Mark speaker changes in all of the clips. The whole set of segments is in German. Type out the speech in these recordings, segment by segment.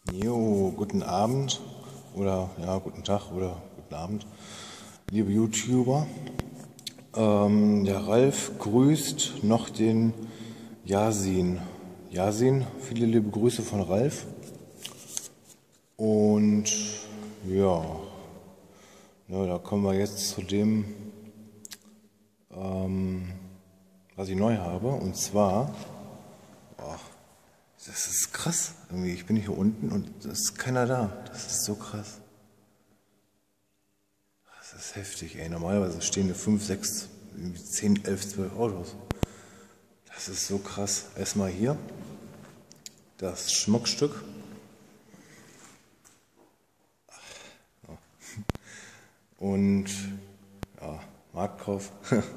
Speaker 1: Jo, guten Abend oder ja, guten Tag oder guten Abend, liebe YouTuber. Der Ralf grüßt noch den Yasin. Yasin, viele liebe Grüße von Ralf. Und ja, da kommen wir jetzt zu dem, was ich neu habe. Und zwar, das ist krass. Irgendwie, ich bin hier unten und es ist keiner da. Das ist so krass. Das ist heftig, ey. Normalerweise stehen hier 5, 6, 10, 11, 12 Autos. Das ist so krass. Erstmal hier das Schmuckstück. Und ja, Marktkauf.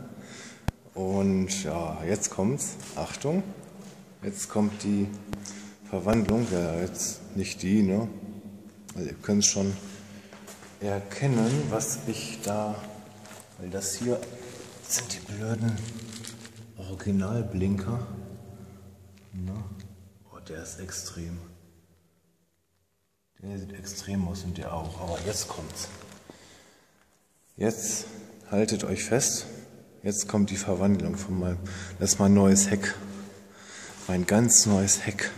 Speaker 1: Und ja, jetzt kommt's. Achtung. Jetzt kommt die Verwandlung. Ja, jetzt nicht die, ne? Also ihr könnt schon erkennen, was ich da, weil das hier sind die blöden Originalblinker. Ne? Oh, der ist extrem. Der sieht extrem aus und der auch. Aber jetzt kommt's. Jetzt haltet euch fest. Jetzt kommt die Verwandlung von meinem. Das ist mein neues Heck. Mein ganz neues Heck.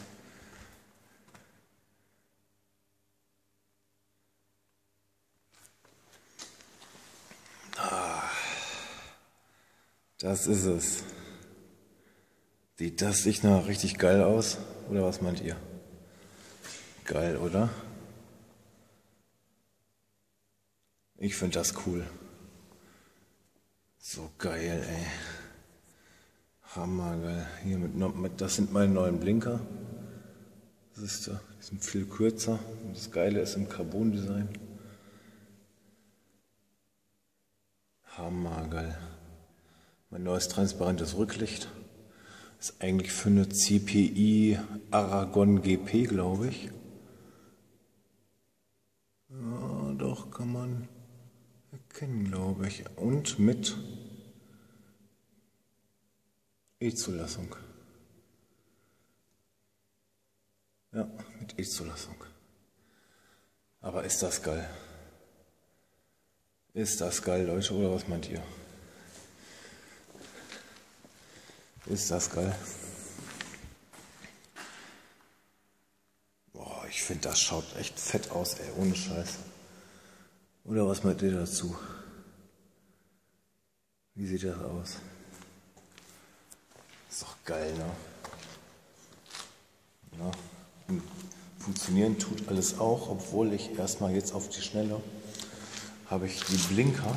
Speaker 1: Das ist es. Sieht das nicht noch richtig geil aus? Oder was meint ihr? Geil, oder? Ich finde das cool. So geil, ey. Hammergeil. Hier das sind meine neuen Blinker. Die sind viel kürzer. Und das Geile ist im Carbon-Design. Hammergeil. Mein neues transparentes Rücklicht. Ist eigentlich für eine CPI Aragon GP, glaube ich. Ja, doch, kann man erkennen, glaube ich. Und mit E-Zulassung. Ja, mit E-Zulassung. Aber ist das geil? Ist das geil, Leute, oder was meint ihr? Ist das geil? Boah, ich finde, das schaut echt fett aus, ey, ohne Scheiß. Oder was meint ihr dazu? Wie sieht das aus? Ist doch geil, ne? Ja. Funktionieren tut alles auch, obwohl ich erstmal jetzt auf die Schnelle habe ich die Blinker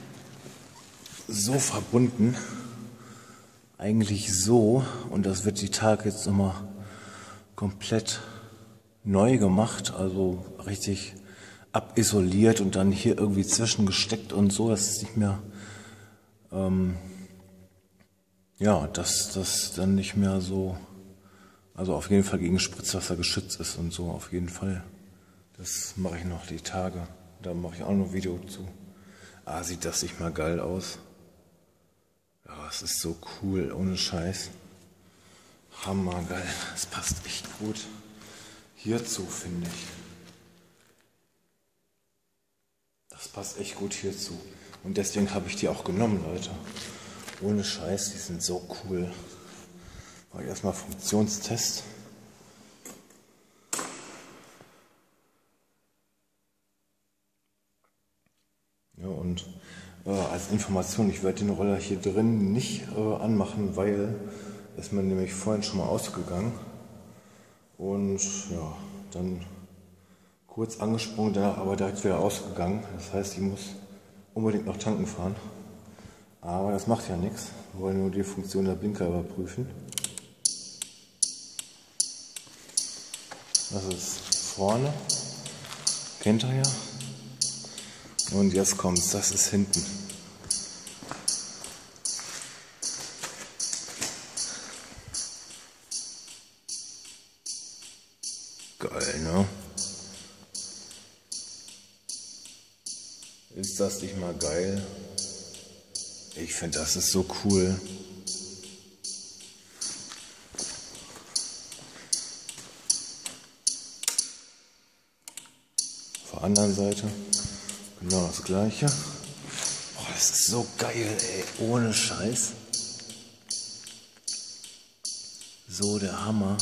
Speaker 1: so verbunden. Eigentlich so, und das wird die Tage jetzt nochmal komplett neu gemacht, also richtig abisoliert und dann hier irgendwie zwischengesteckt und so, dass es nicht mehr, dass das dann nicht mehr so, also auf jeden Fall gegen Spritzwasser geschützt ist und so, auf jeden Fall. Das mache ich noch die Tage, da mache ich auch noch ein Video zu. Sieht das nicht mal geil aus? Ja, es ist so cool, ohne Scheiß. Hammergeil, es passt echt gut hierzu, finde ich. Das passt echt gut hierzu. Und deswegen habe ich die auch genommen, Leute. Ohne Scheiß, die sind so cool. Mach ich erstmal Funktionstest. Ja, und als Information, ich werde den Roller hier drin nicht anmachen, weil ist mir nämlich vorhin schon mal ausgegangen. Und ja, dann kurz angesprungen, aber direkt wieder ausgegangen. Das heißt, ich muss unbedingt noch tanken fahren. Aber das macht ja nichts. Wir wollen nur die Funktion der Blinker überprüfen. Das ist vorne. Kennt ihr ja. Und jetzt kommt's. Das ist hinten. Geil, ne? Ist das nicht mal geil? Ich finde, das ist so cool. anderen Seite genau das gleiche. Oh, das ist so geil, ey, ohne Scheiß. So der Hammer.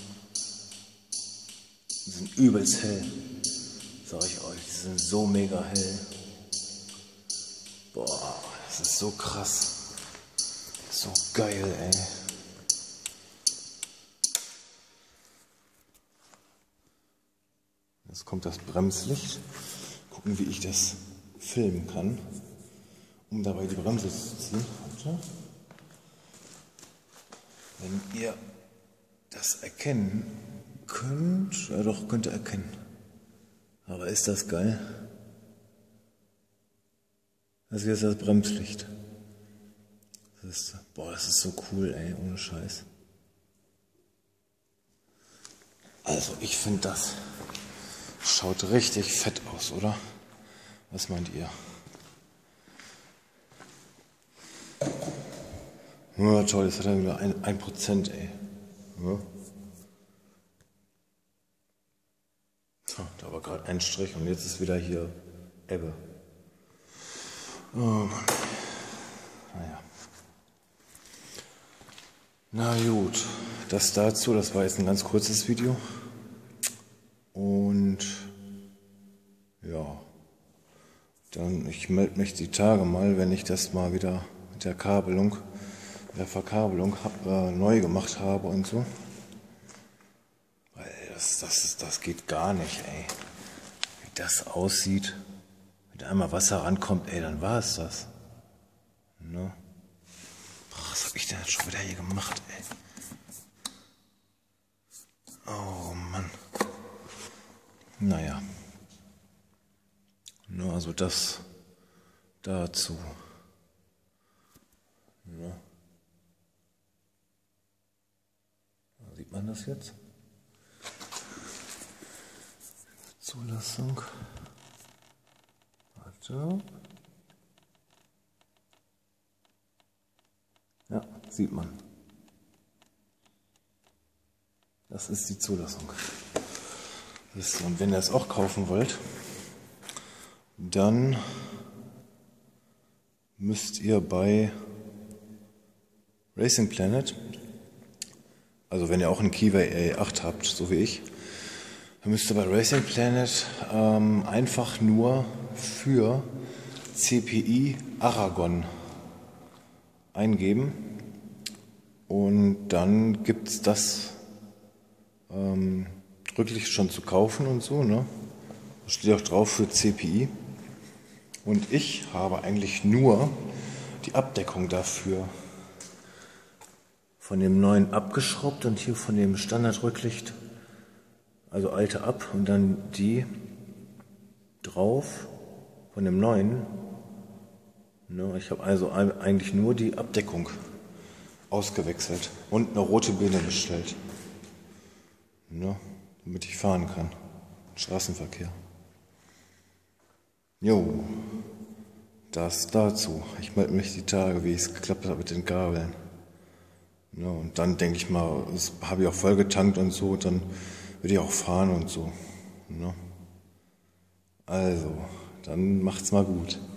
Speaker 1: Die sind übelst hell, sag ich euch. Die sind so mega hell. Boah, das ist so krass. So geil, ey. Jetzt kommt das Bremslicht. Gucken, wie ich das filmen kann, um dabei die Bremse zu ziehen. Warte. Wenn ihr das erkennen könnt, ja doch, könnt ihr erkennen. Aber ist das geil? Das hier ist das Bremslicht. Boah, das ist so cool, ey, ohne Scheiß. Also, ich finde, das schaut richtig fett aus, oder? Was meint ihr? Ja, toll, das hat ja wieder 1%, ey. Ja. So, da war gerade ein Strich und jetzt ist wieder hier Ebbe. Oh Mann. Naja. Na gut, das dazu, das war jetzt ein ganz kurzes Video. Und ja, dann ich melde mich die Tage mal, wenn ich das mal wieder mit der Kabelung, der Verkabelung neu gemacht habe und so. Weil das geht gar nicht, ey. Wie das aussieht, wenn einmal Wasser rankommt, ey, dann war es das. Ne? Boah, was hab ich denn jetzt schon wieder hier gemacht, ey? Oh Mann. Naja. Nur also das dazu. Ja. Sieht man das jetzt? Zulassung. Warte. Ja, sieht man. Das ist die Zulassung. Und wenn ihr es auch kaufen wollt, dann müsst ihr bei Racing Planet, also wenn ihr auch einen Kiwi A8 habt, so wie ich, dann müsst ihr bei Racing Planet einfach nur für CPI Aragon eingeben und dann gibt es das wirklich schon zu kaufen und so, ne? Da steht auch drauf für CPI. Und ich habe eigentlich nur die Abdeckung dafür von dem neuen abgeschraubt und hier von dem Standardrücklicht, also alte ab und dann die drauf von dem neuen. Ne? Ich habe also eigentlich nur die Abdeckung ausgewechselt und eine rote Birne bestellt. Ne? Damit ich fahren kann. Straßenverkehr. Jo, das dazu. Ich melde mich die Tage, wie es geklappt hat mit den Kabeln. Ja, und dann denke ich mal, habe ich auch voll getankt und so, dann würde ich auch fahren und so. Ja. Also, dann macht's mal gut.